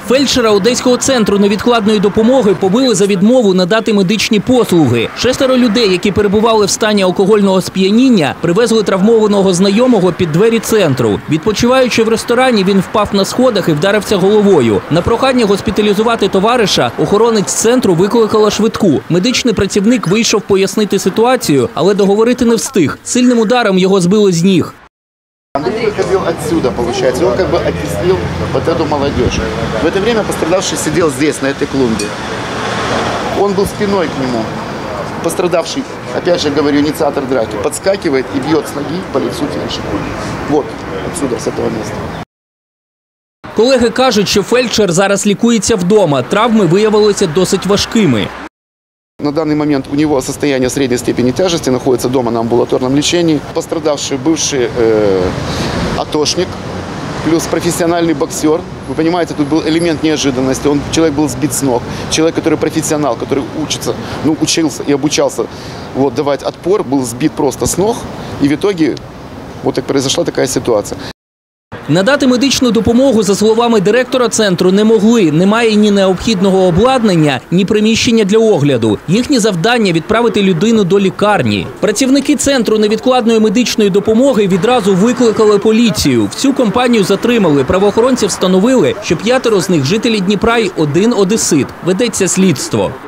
Фельдшера Одеського центру невідкладної допомоги побили за відмову надати медичні послуги. 6 людей, які перебували в стані алкогольного сп'яніння, привезли травмованого знайомого під двері центру. Відпочиваючи в ресторані, він впав на сходах і вдарився головою. На прохання госпіталізувати товариша охоронець центру викликала швидку. Медичний працівник вийшов пояснити ситуацію, але договорити не встиг. Сильним ударом його збили з ніг. Андрей выходил отсюда, получается, он как бы оттеснил вот эту молодежь. В это время пострадавший сидел здесь, на этой клумбе. Он был спиной к нему. Пострадавший, опять же говорю, инициатор драки, подскакивает и бьет с ноги по лицу фельдшера. Вот, отсюда, с этого места. Колеги кажуть, що фельдшер зараз лікується вдома. Травми виявилися досить важкими. На данный момент у него состояние средней степени тяжести, находится дома на амбулаторном лечении. Пострадавший бывший атошник, плюс профессиональный боксер. Вы понимаете, тут был элемент неожиданности. Человек был сбит с ног. Человек, который профессионал, который учился и обучался давать отпор, был сбит просто с ног. И в итоге вот так произошла такая ситуация. Надати медичну допомогу, за словами директора центру, не могли. Немає ні необхідного обладнання, ні приміщення для огляду. Їхнє завдання – відправити людину до лікарні. Працівники центру невідкладної медичної допомоги відразу викликали поліцію. Всю компанію затримали. Правоохоронці встановили, що 5 з них – жителі Дніпра і 1 одесит. Ведеться слідство.